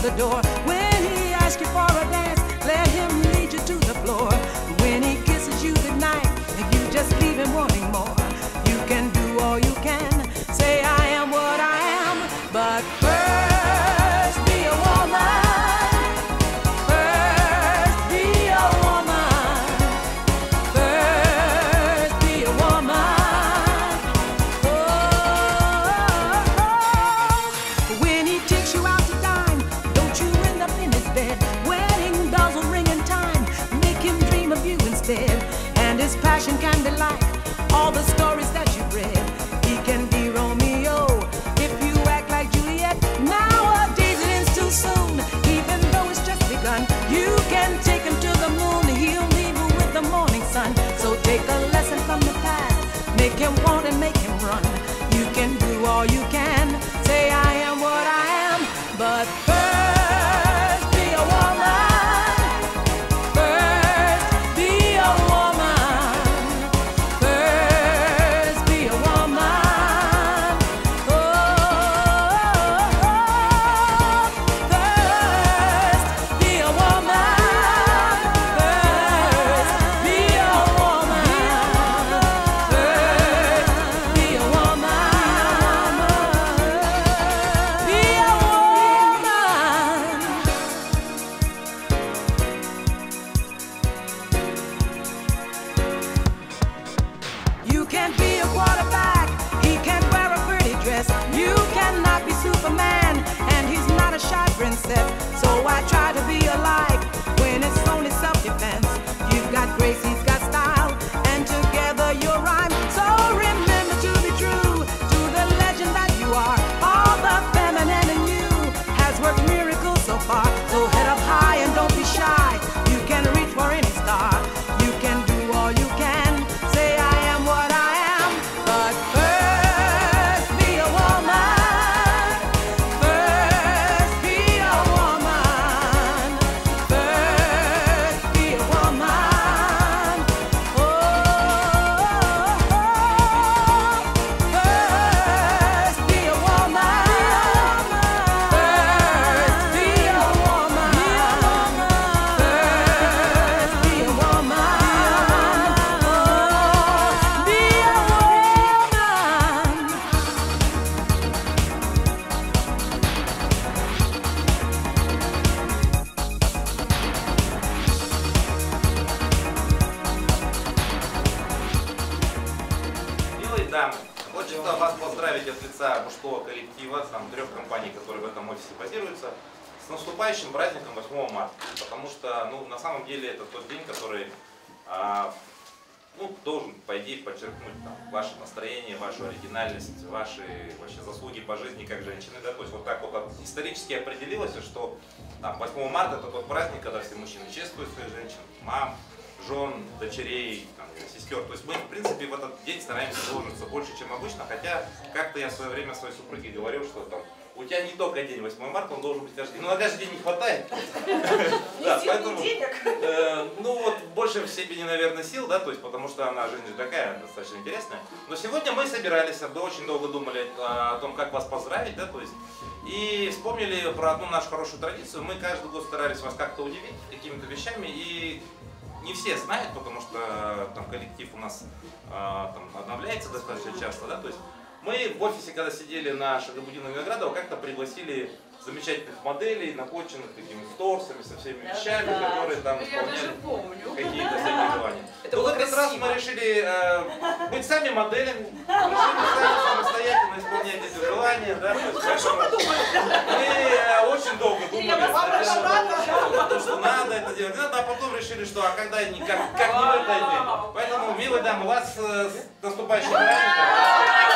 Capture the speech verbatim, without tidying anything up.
the door. When he asks you for a dance, let him lead you to the floor. When he kisses you goodnight, and you just leave him wanting more. You can do all you can, say I am what I am, but first be a woman. First be a woman. First be a woman. Oh, when he takes you out to dine, don't you end up in his bed. Wedding bells will ring in time, make him dream of you instead. And his passion can be like all the stories that you've read. He can be Romeo if you act like Juliet. Nowadays it ends too soon, even though it's just begun. You can take him to the moon, he'll leave you with the morning sun. So take a lesson from the past, make him want and make him run. You can do all you can, say I am what I am, but first be a woman. First be a woman. First be a woman. Oh, first be a woman. First be a woman. First be a woman. Be a woman. You can't be a quarterback, he can't wear a pretty dress. You cannot be Superman, and he's not a shy princess. So I try to be alike when it's only self-defense. You've got grace, he's got style, and together you'll rhyme. So remember to be true to the legend that you are. All the feminine in you has worked miracles so far. So head up high and don't be shy. You can reach for any star. You can do all you can, say I am what I am, but first be a woman. First be a woman. First be a woman. Oh, first be a woman. First be a woman. First be a woman. Oh, be a woman. Милые дамы, хочется вас поздравить от лица мужского коллектива, там трех компаний, которые в этом офисе базируются, с наступающим праздником восьмого марта. Потому что, ну, на самом деле, это тот день, который, а, ну, должен, по идее, подчеркнуть там, ваше настроение, вашу оригинальность, ваши вообще заслуги по жизни как женщины. Да? То есть вот так вот исторически определилось, что там, восьмого марта это тот праздник, когда все мужчины чествуют своих женщин, мам, жен, дочерей, там, сестер. То есть мы, в принципе, в этот день стараемся выложиться больше, чем обычно. Хотя как-то я в свое время своей супруге говорил, что там у тебя не только день восьмого марта, он должен быть каждый день. Ну, на каждый день не хватает. Да, поэтому, ну вот, в большей степени, наверное, сил, да, то есть, потому что она жизнь такая, достаточно интересная. Но сегодня мы собирались, мы очень долго думали о том, как вас поздравить, да, то есть, и вспомнили про одну нашу хорошую традицию. Мы каждый год старались вас как-то удивить какими-то вещами, и не все знают, потому что там коллектив у нас а, там, обновляется достаточно часто, да, то есть мы в офисе, когда сидели на Шагабудина Виноградова, как-то пригласили замечательных моделей, напоченных такими торсами, со всеми вещами, да, да, которые там исполняли какие-то всякие желания. Ну, в этот раз мы решили э, быть сами моделями, решили сами самостоятельно исполнять эти желания, да, то есть, Хорошо подумали. мы э, очень долго думали, что, что надо это делать, а потом решили, что а когда не как, как не в этот день. Поэтому, милые дамы, вас э, с наступающим праздником.